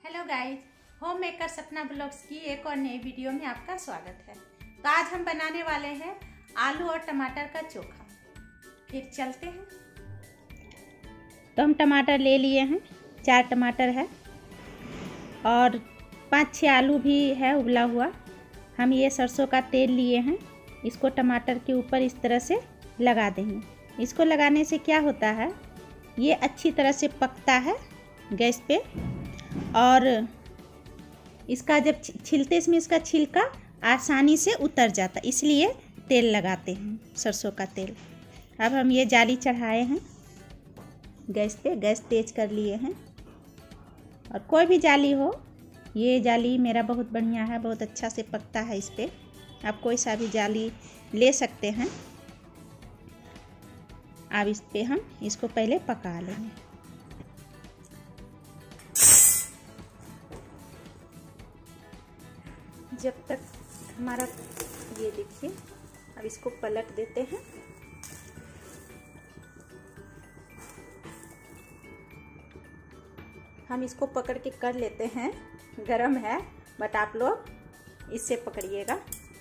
Hello guys, home maker Sapna blogs की एक और नई वीडियो में आपका स्वागत है। तो आज हम बनाने वाले हैं आलू और टमाटर का चोखा। फिर चलते हैं। तो हम टमाटर ले लिए हैं, 4 टमाटर है और 5-6 आलू भी है उबला हुआ। हम ये सरसों का तेल लिए हैं, इसको टमाटर के ऊपर इस तरह से लगा देंगे। इसको लगाने से क्या होता है, ये अच्छी तरह से पकता है गैस पे और इसका जब छिलते इसमें इसका छिलका आसानी से उतर जाता, इसलिए तेल लगाते हैं, सरसों का तेल। अब हम ये जाली चढ़ाए हैं गैस पे, गैस तेज कर लिए हैं। और कोई भी जाली हो, ये जाली मेरा बहुत बढ़िया है, बहुत अच्छा से पकता है इस पे। आप कोई सा भी जाली ले सकते हैं। अब इस पे हम इसको पहले पका लेंगे। जब तक हमारा ये देखिए, अब इसको पलट देते हैं। हम इसको पकड़ के कर लेते हैं, गरम है बट आप लोग इससे पकड़िएगा।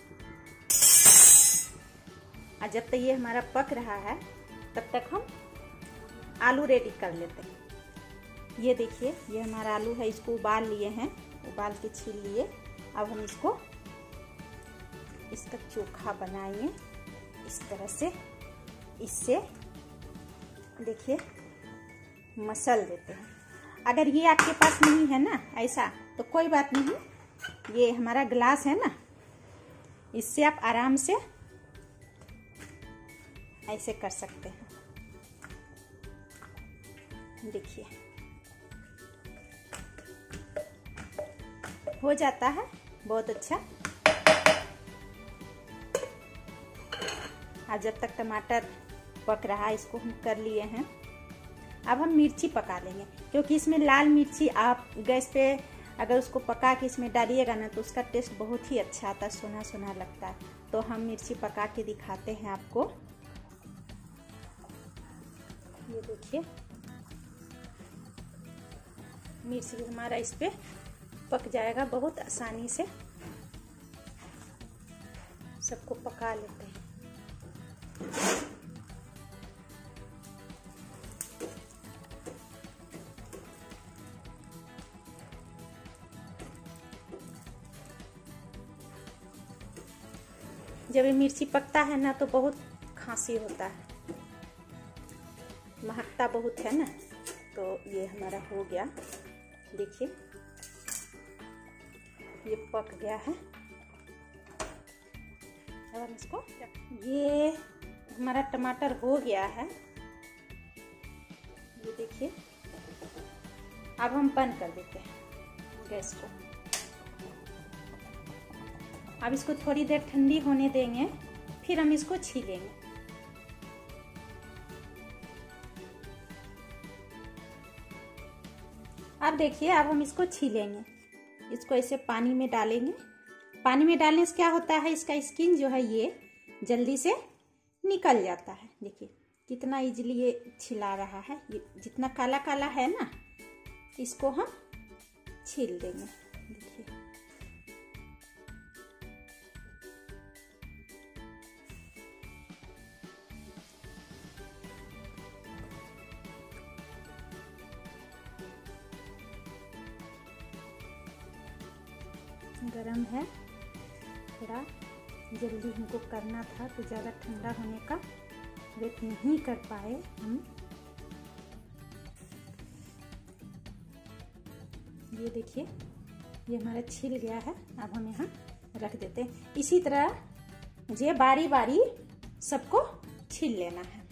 और जब तक ये हमारा पक रहा है तब तक हम आलू रेडी कर लेते हैं। ये देखिए, ये हमारा आलू है, इसको उबाल लिए हैं, उबाल के छील लिए। अब हम इसको इसका चोखा बनाएंगे इस तरह से। इससे देखिए मसल देते हैं। अगर ये आपके पास नहीं है ना ऐसा, तो कोई बात नहीं, ये हमारा ग्लास है ना, इससे आप आराम से ऐसे कर सकते हैं। देखिए हो जाता है बहुत अच्छा। और जब तक टमाटर पक रहा है, इसको हम कर लिए हैं। अब हम मिर्ची पका लेंगे, क्योंकि इसमें लाल मिर्ची आप गैस पे अगर उसको पका के इसमें डालिएगा ना, तो उसका टेस्ट बहुत ही अच्छा आता है, सोना सोना लगता है। तो हम मिर्ची पका के दिखाते हैं आपको। ये देखिए, मिर्ची हमारा इस पे पक जाएगा बहुत आसानी से। सबको पका लेते हैं। जब ये मिर्ची पकता है ना, तो बहुत खांसी होता है, महकता बहुत है ना। तो ये हमारा हो गया, देखिए ये पक गया है। अब हम इसको, ये हमारा टमाटर हो गया है, ये देखिए। अब हम बंद कर देते हैं गैस को। अब इसको थोड़ी देर ठंडी होने देंगे, फिर हम इसको छीलेंगे। अब देखिए, अब हम इसको छीलेंगे। इसको ऐसे पानी में डालेंगे। पानी में डालने से क्या होता है, इसका स्किन जो है ये जल्दी से निकल जाता है। देखिए कितना इजीली ये छिला रहा है। ये जितना काला काला है ना, इसको हम छील देंगे। देखिए गरम है, थोड़ा जल्दी हमको करना था, तो ज़्यादा ठंडा होने का वेट नहीं कर पाए हम। ये देखिए, ये हमारा छिल गया है। अब हम यहाँ रख देते हैं। इसी तरह ये बारी बारी सबको छील लेना है।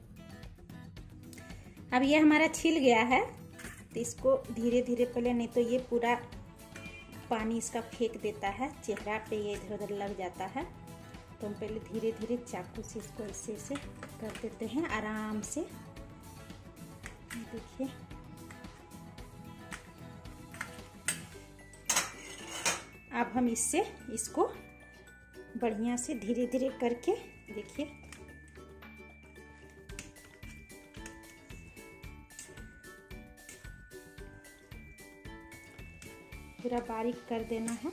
अब ये हमारा छिल गया है, तो इसको धीरे धीरे पहले, नहीं तो ये पूरा पानी इसका फेंक देता है चेहरा पे, ये इधर उधर लग जाता है। तो हम पहले धीरे धीरे चाकू से इसको ऐसे ऐसे कर देते हैं आराम से। देखिए अब हम इससे इसको बढ़िया से धीरे धीरे करके, देखिए पूरा बारीक कर देना है।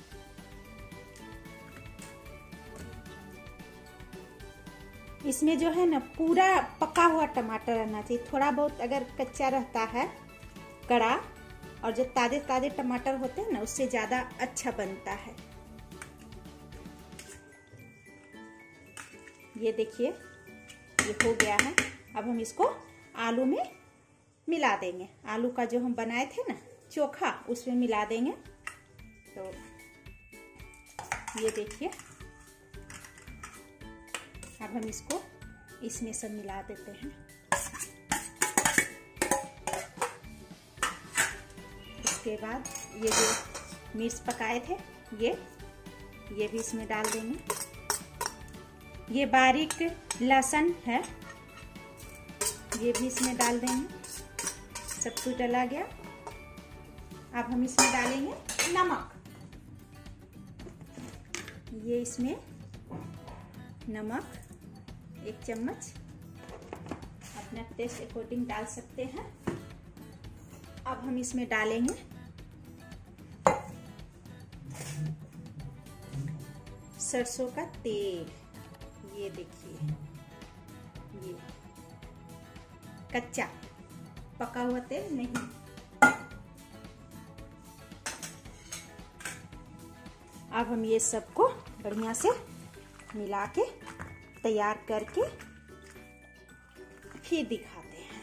इसमें जो है ना पूरा पका हुआ टमाटर रहना चाहिए। थोड़ा बहुत अगर कच्चा रहता है कड़ा, और जो ताजे ताजे टमाटर होते हैं ना उससे ज़्यादा अच्छा बनता है। ये देखिए ये हो गया है। अब हम इसको आलू में मिला देंगे। आलू का जो हम बनाए थे ना चोखा उसमें मिला देंगे। तो ये देखिए अब हम इसको इसमें सब मिला देते हैं। उसके बाद ये जो मिर्च पकाए थे ये भी इसमें डाल देंगे। ये बारीक लहसुन है ये भी इसमें डाल देंगे। सब कुछ डाला गया। अब हम इसमें डालेंगे नमक। ये इसमें नमक 1 चम्मच, अपना टेस्ट अकॉर्डिंग डाल सकते हैं। अब हम इसमें डालेंगे सरसों का तेल। ये देखिए ये कच्चा पका हुआ तेल नहीं। अब हम ये सबको बढ़िया से मिला के तैयार करके फिर दिखाते हैं।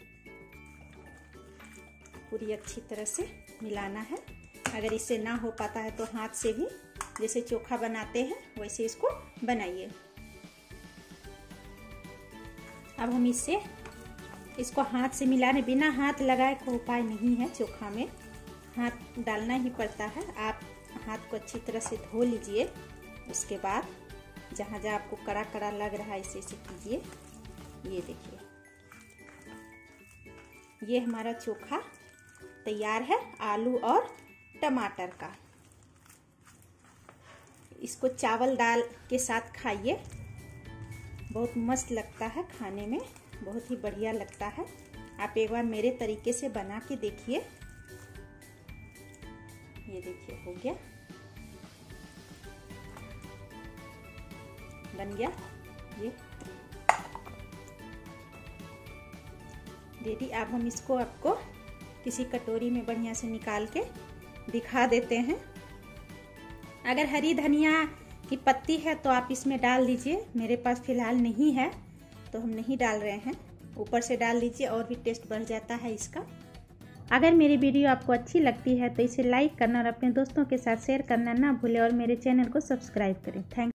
पूरी अच्छी तरह से मिलाना है। अगर इससे ना हो पाता है तो हाथ से भी जैसे चोखा बनाते हैं वैसे इसको बनाइए। अब हम इसको हाथ से मिलाने, बिना हाथ लगाए कोई उपाय नहीं है। चोखा में हाथ डालना ही पड़ता है। आप हाथ को अच्छी तरह से धो लीजिए। उसके बाद जहाँ जहाँ आपको कड़ा कड़ा लग रहा है इसे कीजिए। ये देखिए ये हमारा चोखा तैयार है आलू और टमाटर का। इसको चावल दाल के साथ खाइए, बहुत मस्त लगता है खाने में, बहुत ही बढ़िया लगता है। आप एक बार मेरे तरीके से बना के देखिए। ये देखिए हो गया, बन गया ये रेडी। अब हम इसको आपको किसी कटोरी में बढ़िया से निकाल के दिखा देते हैं। अगर हरी धनिया की पत्ती है तो आप इसमें डाल दीजिए। मेरे पास फिलहाल नहीं है तो हम नहीं डाल रहे हैं। ऊपर से डाल दीजिए और भी टेस्ट बढ़ जाता है इसका। अगर मेरी वीडियो आपको अच्छी लगती है तो इसे लाइक करना और अपने दोस्तों के साथ शेयर करना ना भूलें और मेरे चैनल को सब्सक्राइब करें। थैंक